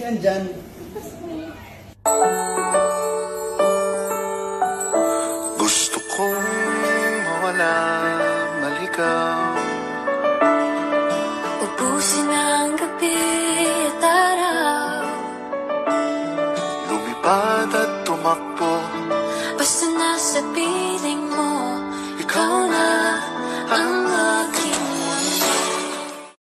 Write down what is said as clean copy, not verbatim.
Yan dyan. Gusto kong mawala, maligaw. Ubusin ang gabi at araw, Lumipad at tumakbo. basta nasa piling